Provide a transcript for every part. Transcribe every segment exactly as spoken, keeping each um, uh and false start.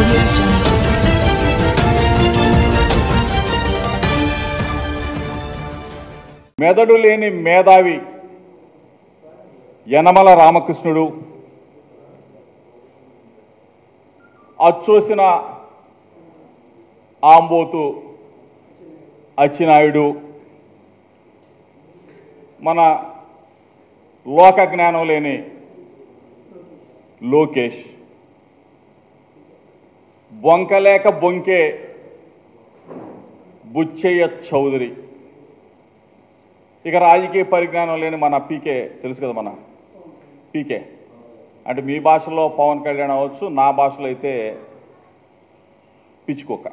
మెదడు లేని మేధావి యనమల రామకృష్ణుడు, అచ్చోసిన ఆంబోతు అచ్చినాయుడు, మన లోక జ్ఞానం లేని లోకేష్, బొంకలేక బొంకే బుచ్చయ్య చౌదరి, ఇక రాజకీయ పరిజ్ఞానం లేని మన పీకే, తెలుసు కదా మన పీకే అంటే మీ భాషలో పవన్ కళ్యాణ్ అవ్వచ్చు, నా భాషలో అయితే పిచ్చుకోక.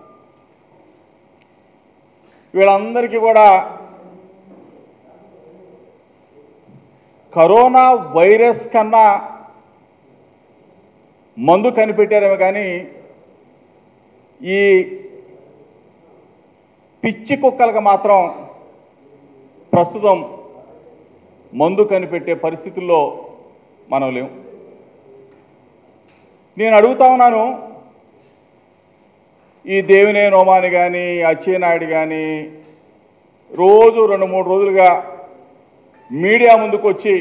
వీళ్ళందరికీ కూడా కరోనా వైరస్ కన్నా మందు కనిపెట్టారేమో కానీ ఈ పిచ్చి కుక్కలకు మాత్రం ప్రస్తుతం మందు కనిపెట్టే పరిస్థితుల్లో మనం లేము. నేను అడుగుతా ఉన్నాను, ఈ దేవినే నోమాని కానీ అచ్చెన్నాయుడు కానీ రోజు రెండు మూడు రోజులుగా మీడియా ముందుకు వచ్చి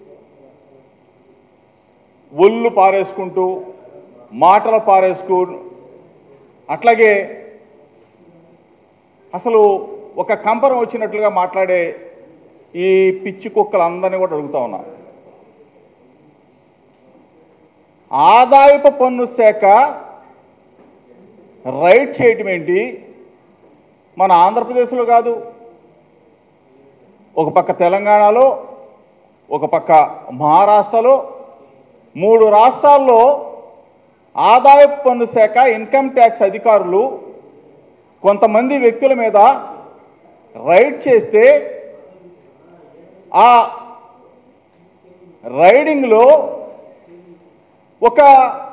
ఒళ్ళు పారేసుకుంటూ మాటలు పారేసుకు అట్లాగే అసలు ఒక కంపరం వచ్చినట్లుగా మాట్లాడే ఈ పిచ్చి కుక్కలందరినీ కూడా అడుగుతా ఉన్నా, ఆదాయపు పన్ను శాఖ రైడ్ చేయటం ఏంటి? మన ఆంధ్రప్రదేశ్లో కాదు, ఒక పక్క తెలంగాణలో, ఒక పక్క మహారాష్ట్రలో, మూడు రాష్ట్రాల్లో ఆదాయపు పన్ను శాఖ ఇన్కమ్ ట్యాక్స్ అధికారులు కొంతమంది వ్యక్తుల మీద రైడ్ చేస్తే ఆ రైడింగ్లో ఒక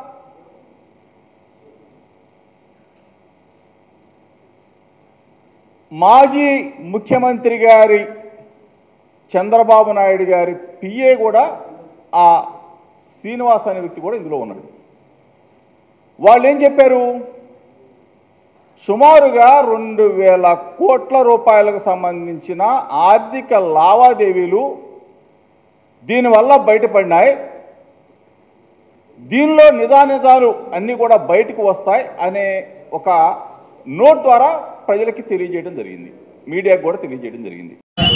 మాజీ ముఖ్యమంత్రి గారి చంద్రబాబు నాయుడు గారి పిఏ కూడా, ఆ శ్రీనివాస్ అనే వ్యక్తి కూడా ఇందులో ఉన్నాడు. వాళ్ళు ఏం చెప్పారు? సుమారుగా రెండు వేల కోట్ల రూపాయలకు సంబంధించిన ఆర్థిక లావాదేవీలు దీనివల్ల బయటపడినాయి, దీనిలో నిజానిజాలు అన్నీ కూడా బయటకు వస్తాయి అనే ఒక నోట్ ద్వారా ప్రజలకి తెలియజేయడం జరిగింది, మీడియాకు కూడా తెలియజేయడం జరిగింది.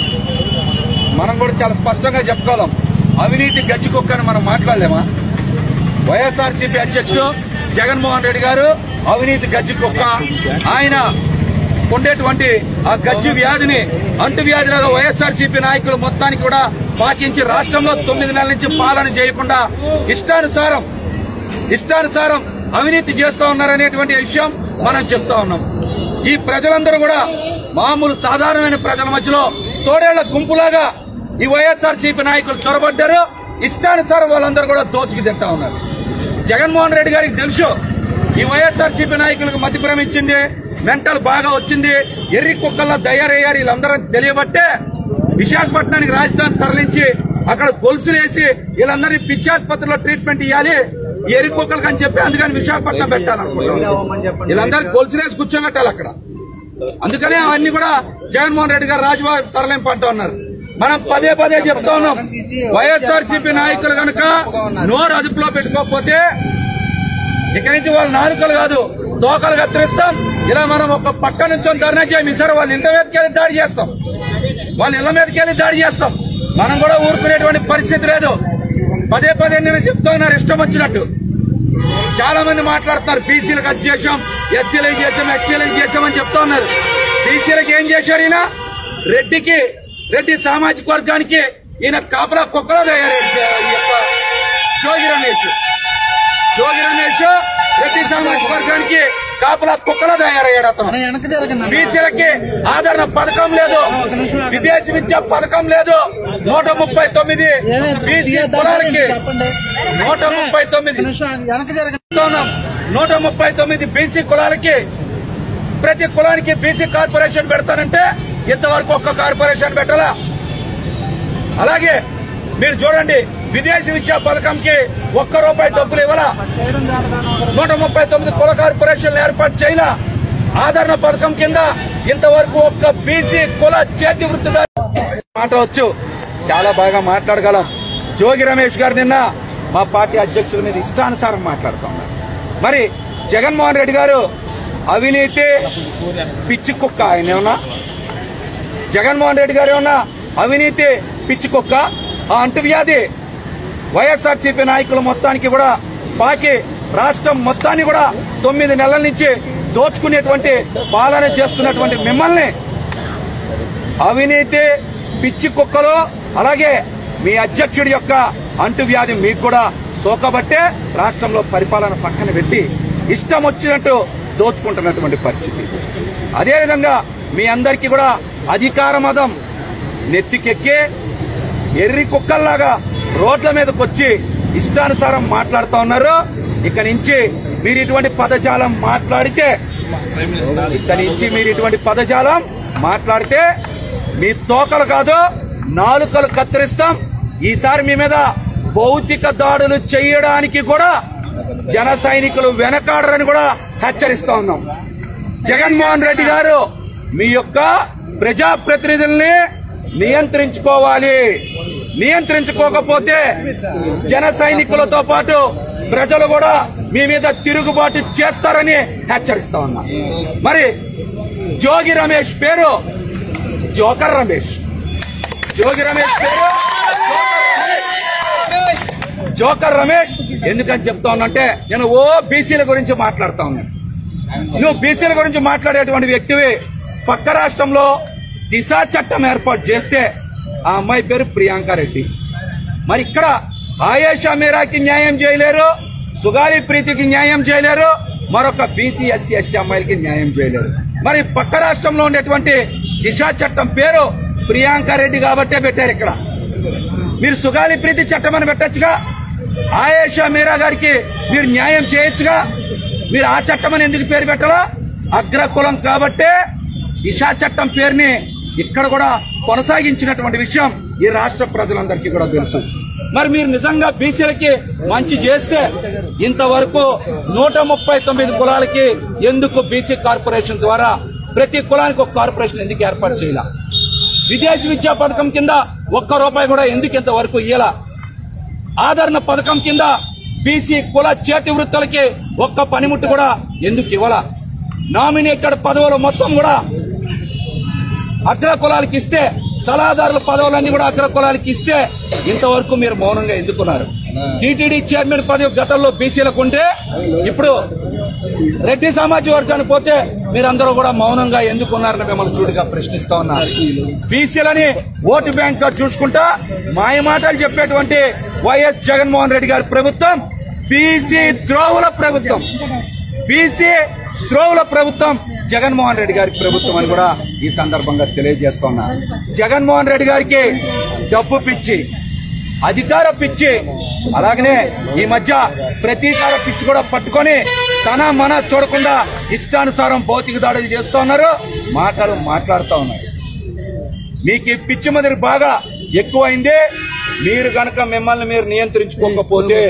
మనం కూడా చాలా స్పష్టంగా చెప్పుకోలేం, అవినీతి గజ్జికొక్కని మనం మాట్లాడలేమా? వైఎస్ఆర్సీపీ అధ్యక్షుడు జగన్మోహన్ రెడ్డి గారు అవినీతి గజ్జికొక్క, ఆయన ఉండేటువంటి ఆ గజ్జి వ్యాధిని అంటు వ్యాధిలాగా వైఎస్ఆర్సీపీ నాయకులు మొత్తానికి కూడా పాటించి రాష్ట్రంలో తొమ్మిది నెలల నుంచి పాలన చేయకుండా ఇష్టానుసారం ఇష్టానుసారం అవినీతి చేస్తూ ఉన్నారనేటువంటి విషయం మనం చెప్తా ఉన్నాం. ఈ ప్రజలందరూ కూడా మామూలు సాధారణమైన ప్రజల మధ్యలో తోడేళ్ల గుంపులాగా ఈ వైఎస్ఆర్సీపీ నాయకులు చొరబడ్డారు. ఇష్టానుసారం వాళ్ళందరూ కూడా దోచుకు తింటా ఉన్నారు. జగన్మోహన్ రెడ్డి గారికి తెలుసు ఈ వైఎస్ఆర్సీపీ నాయకులకు మతి భ్రమించింది, మెంటల్ బాగా వచ్చింది, ఎర్రి కుక్కల్లో తయారయ్యారు వీళ్ళందరూ తెలియబట్టే విశాఖపట్నానికి రాజధాని తరలించి అక్కడ గొలుసులేసి వీళ్ళందరినీ పిచ్చాసుపత్రిలో ట్రీట్మెంట్ ఇవ్వాలి ఈ ఎర్రి కుక్కలకు అని చెప్పి అందుకని విశాఖపట్నం పెట్టాలనుకుంటున్నారు. వీళ్ళందరూ గొలుసులేసి కూర్చోబెట్టాలి అక్కడ. అందుకనే అవన్నీ కూడా జగన్మోహన్ రెడ్డి గారు రాజభవన్ తరలింపు అంటూ ఉన్నారు. మనం పదే పదే చెప్తా ఉన్నాం, వైఎస్ఆర్సీపీ నాయకులు కనుక నోరు అదుపులో పెట్టుకోకపోతే ఇక్కడి నుంచి వాళ్ళ నాలుకలు కాదు తోకలు కత్తిరిస్తాం. ఇలా మనం ఒక పక్క నుంచి ధర్నా చేయమి సార్, వాళ్ళ ఇళ్ల మీదకి వెళ్ళి దాడి చేస్తాం, వాళ్ళ ఇళ్ల మీదకి వెళ్ళి దాడి చేస్తాం. మనం కూడా ఊరుకునేటువంటి పరిస్థితి లేదు. పదే పదే నేను చెప్తా ఉన్నారు ఇష్టం వచ్చినట్టు. చాలా మంది మాట్లాడుతున్నారు బీసీలకు అది చేశాం, ఎస్సీలకు చేశాం, ఎస్టీలకు చేశామని చెప్తా ఉన్నారు. బీసీలకు ఏం చేశారు? ఈయన రెడ్డికి రెడ్డి సామాజిక వర్గానికి ఈయన కాపలా కుక్కలో తయారయ్యారు. జోగి రమేష్ జోగి రమేష్ రెడ్డి సామాజిక వర్గానికి కాపలా కుక్కలో తయారయ్యాడు. అతను బీసీలకి ఆదరణ పథకం లేదు, విదేశీ విద్యా పథకం లేదు. నూట ముప్పై తొమ్మిది బీసీ కులాలకి నూట ముప్పై తొమ్మిది నూట ముప్పై తొమ్మిది బీసీ కులాలకి ప్రతి కులానికి బీసీ కార్పొరేషన్ పెడతానంటే ఇంతవరకు ఒక్క కార్పొరేషన్ పెట్టాలా? అలాగే మీరు చూడండి విదేశీ విద్యా పథకంకి ఒక్క రూపాయి డబ్బులు ఇవ్వాల, నూట ముప్పై తొమ్మిది కుల కార్పొరేషన్లు ఏర్పాటు చేయాల, ఆదరణ పథకం కింద ఇంతవరకు ఒక్క బీసీ కుల చేతి వృత్తిదారు మాట్లాడవచ్చు. చాలా బాగా మాట్లాడగలం. జోగి రమేష్ గారు నిన్న మా పార్టీ అధ్యక్షుల మీద ఇష్టానుసారం మాట్లాడుతున్నారు. మరి జగన్మోహన్ రెడ్డి గారు అవినీతి పిచ్చి కుక్క, ఆయన ఏమన్నా జగన్మోహన్ రెడ్డి గారు ఏమన్నా అవినీతి పిచ్చి కుక్క? ఆ అంటువ్యాధి వైఎస్ఆర్సీపీ నాయకులు మొత్తానికి కూడా పాకి రాష్ట్రం మొత్తాన్ని కూడా తొమ్మిది నెలల నుంచి దోచుకునేటువంటి పాలన చేస్తున్నటువంటి మిమ్మల్ని అవినీతి పిచ్చి కుక్కలు, అలాగే మీ అధ్యక్షుడి యొక్క అంటువ్యాధి మీకు కూడా సోకబట్టే రాష్ట్రంలో పరిపాలన పక్కన పెట్టి ఇష్టం వచ్చినట్టు దోచుకుంటున్నటువంటి పరిస్థితి. అదేవిధంగా మీ అందరికీ కూడా అధికార మదం నెత్తికెక్కి ఎర్రి కుక్కల్లాగా రోడ్ల మీదకి వచ్చి ఇష్టానుసారం మాట్లాడుతూ ఉన్నారు. ఇక నుంచి మీరు ఇటువంటి పదజాలం మాట్లాడితే ఇక నుంచి మీరు ఇటువంటి పదజాలం మాట్లాడితే మీ తోకలు కాదు నాలుకలు కత్తిరిస్తాం. ఈసారి మీ మీద భౌతిక దాడులు చేయడానికి కూడా జన సైనికులు వెనకాడరని కూడా హెచ్చరిస్తా ఉన్నాం. జగన్మోహన్ రెడ్డి గారు మీ యొక్క ప్రజాప్రతినిధుల్ని నియంత్రించుకోవాలి. నియంత్రించుకోకపోతే జన సైనికులతో పాటు ప్రజలు కూడా మీ మీద తిరుగుబాటు చేస్తారని హెచ్చరిస్తా ఉన్నా. మరి జోగి రమేష్ పేరు జోకర్ రమేష్. జోగి రమేష్ పేరు జోకర్ రమేష్. ఎందుకని చెప్తా ఉన్నంటే నేను ఓ బీసీల గురించి మాట్లాడుతా ఉన్నాను. నువ్వు బీసీల గురించి మాట్లాడేటువంటి వ్యక్తివి. పక్క రాష్ట్రంలో దిశ చట్టం ఏర్పాటు చేస్తే ఆ అమ్మాయి పేరు ప్రియాంక రెడ్డి. మరి ఇక్కడ ఆయేషా మీరాకి న్యాయం చేయలేరు, సుగాలి ప్రీతికి న్యాయం చేయలేరు, మరొక బీసీ ఎస్సీ ఎస్టీ అమ్మాయిలకి న్యాయం చేయలేరు. మరి పక్క రాష్ట్రంలో ఉండేటువంటి దిశ చట్టం పేరు ప్రియాంక రెడ్డి కాబట్టే పెట్టారు. ఇక్కడ మీరు సుగాలి ప్రీతి చట్టం అని పెట్టచ్చుగా, ఆయేషా మీరా గారికి మీరు న్యాయం చేయొచ్చుగా. మీరు ఆ చట్టం అని ఎందుకు పేరు పెట్టాలా? అగ్రకులం కాబట్టే దిశా చట్టం పేరుని ఇక్కడ కూడా కొనసాగించినటువంటి విషయం ఈ రాష్ట్ర ప్రజలందరికీ కూడా తెలుసు. మరి మీరు నిజంగా బీసీలకి మంచి చేస్తే ఇంతవరకు నూట ముప్పై తొమ్మిది కులాలకి ఎందుకు బీసీ కార్పొరేషన్ ద్వారా ప్రతి కులానికి ఒక కార్పొరేషన్ ఎందుకు ఏర్పాటు చేయాల? విదేశీ విద్యా పథకం కింద ఒక్క రూపాయి కూడా ఎందుకు ఇంతవరకు ఇయ్యాల? ఆదరణ పథకం కింద బీసీ కుల చేతి వృత్తులకి ఒక్క పనిముట్టు కూడా ఎందుకు ఇవ్వాల? నామినేటెడ్ పదవులు మొత్తం కూడా అగ్ర కులాలకి ఇస్తే, సలహాదారుల పదవులన్నీ కూడా అగ్ర కులాలకి ఇస్తే ఇంతవరకు మీరు మౌనంగా ఎందుకున్నారు? టీటీడీ చైర్మన్ పదవి గతంలో బీసీలకు ఉంటే ఇప్పుడు రెడ్డి సామాజిక వర్గానికి పోతే మీరందరూ కూడా మౌనంగా ఎందుకున్నారని మిమ్మల్ని చూడగా ప్రశ్నిస్తా ఉన్నారు. బీసీలని ఓటు బ్యాంక్ గా చూసుకుంటా మాయ మాటలు చెప్పేటువంటి వైఎస్ జగన్మోహన్ రెడ్డి గారి ప్రభుత్వం బీసీ ద్రోవుల ప్రభుత్వం. బీసీ ద్రోవుల ప్రభుత్వం జగన్మోహన్ రెడ్డి గారి ప్రభుత్వం అని కూడా ఈ సందర్భంగా తెలియజేస్తున్నా. జగన్మోహన్ రెడ్డి గారికి డబ్బు పిచ్చి, అధికార పిచ్చి, అలాగనే ఈ మధ్య ప్రతీకార పిచ్చి కూడా పట్టుకొని తన మన చూడకుండా ఇష్టానుసారం భౌతిక దాడులు చేస్తూ ఉన్నారు, మాటలు మాట్లాడుతూ ఉన్నారు. మీకు ఈ పిచ్చి మొదటి బాగా ఎక్కువైంది. మీరు గనక మిమ్మల్ని మీరు నియంత్రించుకోకపోతే,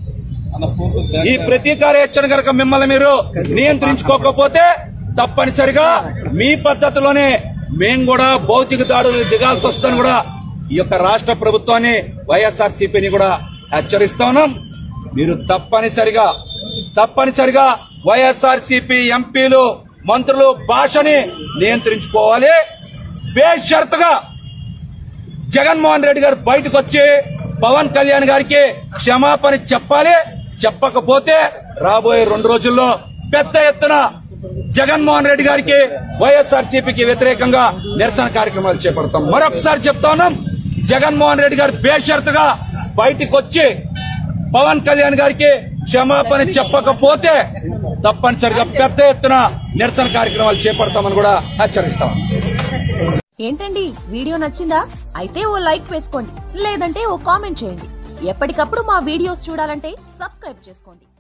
ఈ ప్రతీకార హెచ్చరిక కనుక మిమ్మల్ని మీరు నియంత్రించుకోకపోతే తప్పనిసరిగా మీ పద్ధతిలోనే మేము కూడా భౌతిక దాడులు దిగాల్సి వస్తుందని కూడా ఈ యొక్క రాష్ట్ర ప్రభుత్వాన్ని వైఎస్ఆర్సీపీని కూడా హెచ్చరిస్తా ఉన్నాం. మీరు తప్పనిసరిగా తప్పనిసరిగా వైఎస్ఆర్సీపీ ఎంపీలు మంత్రులు భాషని నియంత్రించుకోవాలి. బేషరతుగా జగన్మోహన్ రెడ్డి గారు బయటకు వచ్చి పవన్ కళ్యాణ్ గారికి క్షమాపణ చెప్పాలి. చెప్పకపోతే రాబోయే రెండు రోజుల్లో పెద్ద ఎత్తున జగన్మోహన్ రెడ్డి గారికి వైఎస్ఆర్సీపీకి వ్యతిరేకంగా నిరసన కార్యక్రమాలు చేపడతాం. మరొకసారి చెప్తా ఉన్నాం, జగన్మోహన్ రెడ్డి గారు బేషరతుగా బయటకు వచ్చి పవన్ కళ్యాణ్ గారికి క్షమాపణ చెప్పకపోతే తప్పనిసరిగా పెద్ద ఎత్తున నిరసన కార్యక్రమాలు చేపడతామని కూడా హెచ్చరిస్తాం. ఏంటండి వీడియో నచ్చిందా? అయితే ఓ లైక్ వేసుకోండి, లేదంటే ఓ కామెంట్ చేయండి. ఎప్పటికప్పుడు మా వీడియోస్ చూడాలంటే సబ్స్క్రైబ్ చేసుకోండి.